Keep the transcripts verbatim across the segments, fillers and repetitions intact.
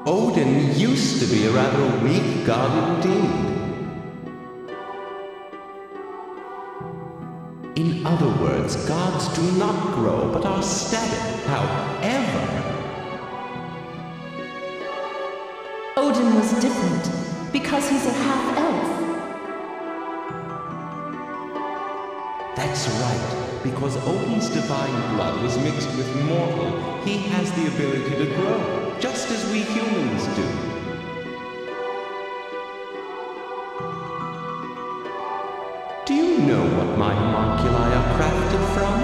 Odin used to be a rather weak god indeed. In other words, gods do not grow but are static. However, Odin was different because he's a half-elf. That's right. Because Odin's divine blood was mixed with mortal, he has the ability to grow, just as we humans do. Do you know what my homunculi are crafted from?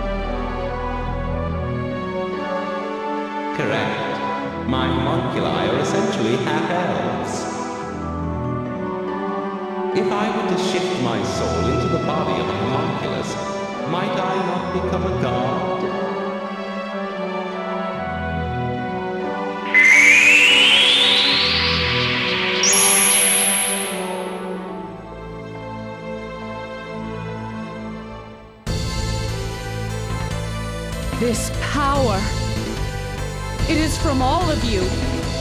Correct. My homunculi are essentially half-elves. If I were to shift my soul into the body of a homunculus, might I not become a god? This power, it is from all of you.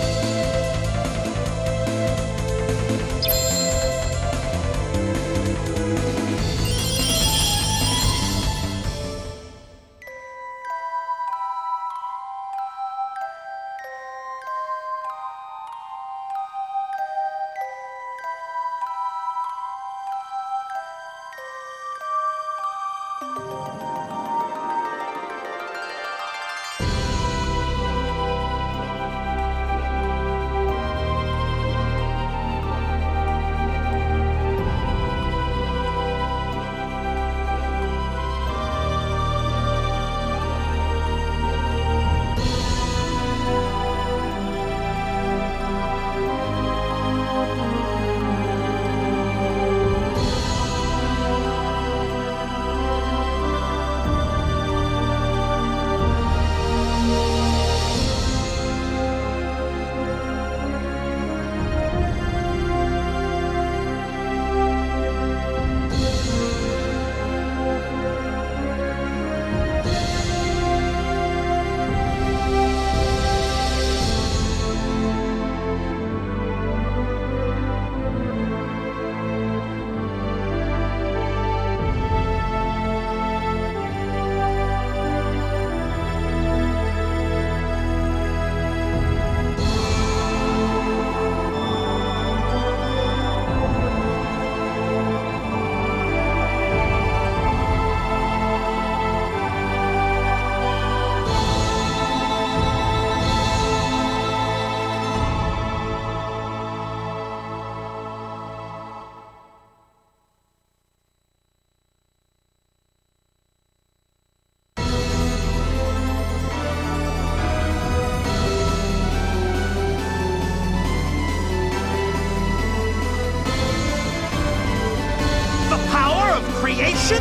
Creation?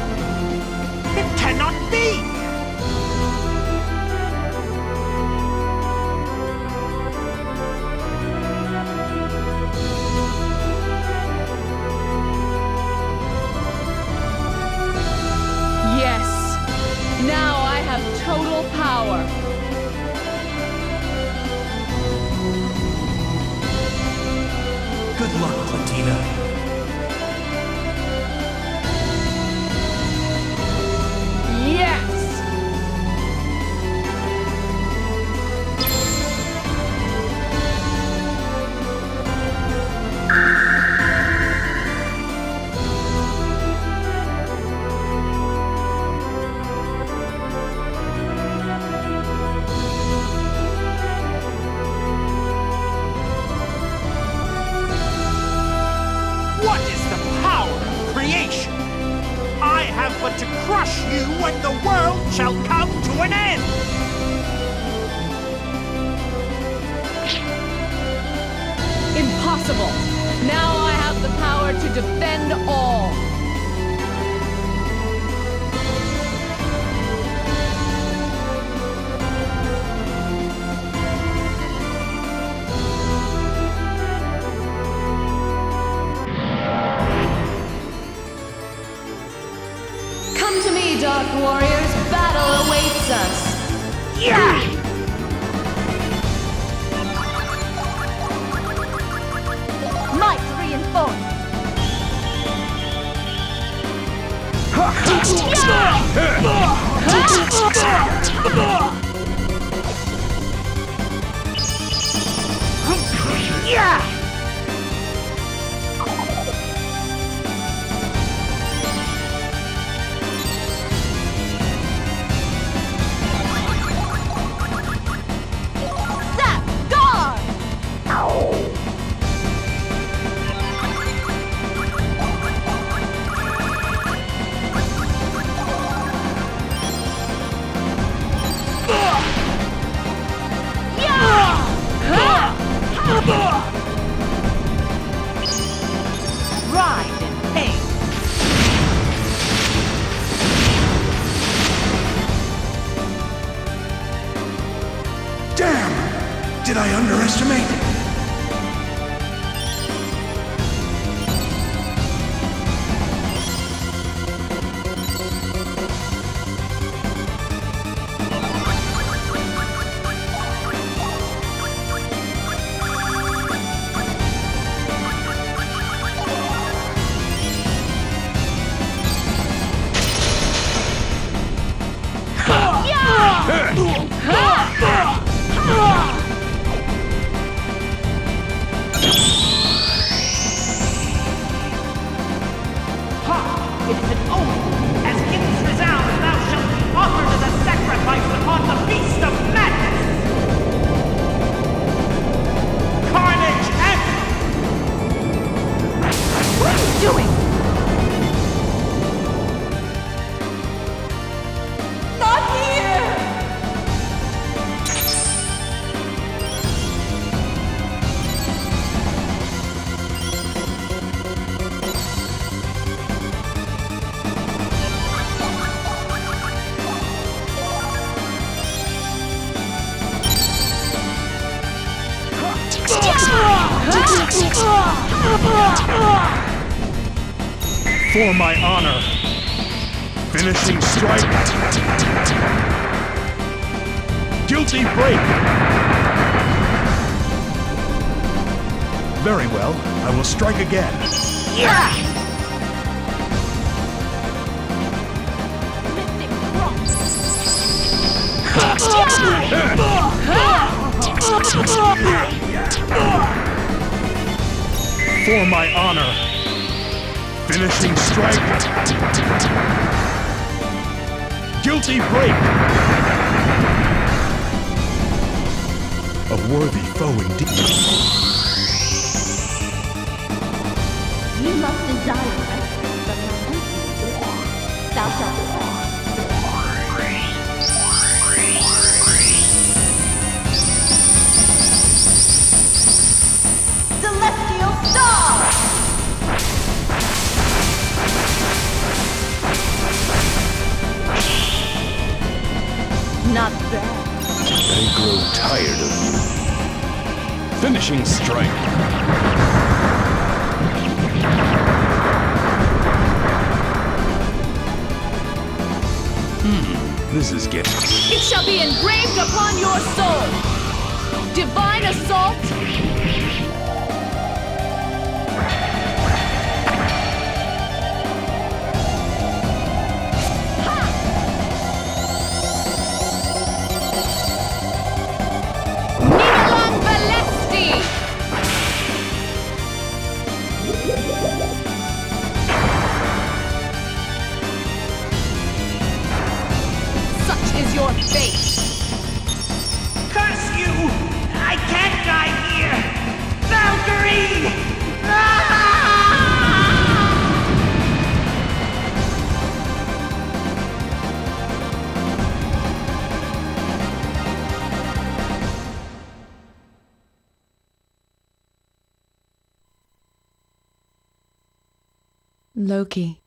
It cannot be! Yes, now I have total power. Good luck, Platina. What is the power of creation? I have but to crush you and the world shall come to an end! Impossible! Now I have the power to defend all. Come to me, Dark Warriors. Battle awaits us. Yeah! Yeah! Ride in pain. Damn! Did I underestimate? It is an oath. As hymns resound, thou shalt be offered as a sacrifice upon the feast of madness. Carnage and... What are you doing? Not here! For my honor. Finishing strike. Guilty break. Very well. I will strike again. Yeah! For my honor. Finishing strike. Guilty break. A worthy foe indeed. You must desire rescue from my infinite. Thou shalt be. Celestial Star! Not bad. I grow tired of you. Finishing strike. Hmm, this is getting... It shall be engraved upon your soul. Divine assault. Nidalang Valesti. Such is your fate. Curse you! I can't die here! Valkyrie! Ah! Loki,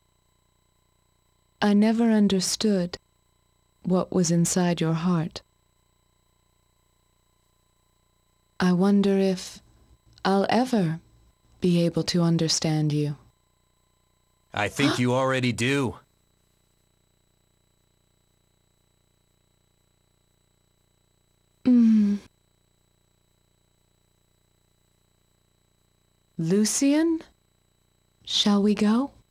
I never understood what was inside your heart. I wonder if I'll ever be able to understand you. I think you already do. Mm. Lucian, shall we go?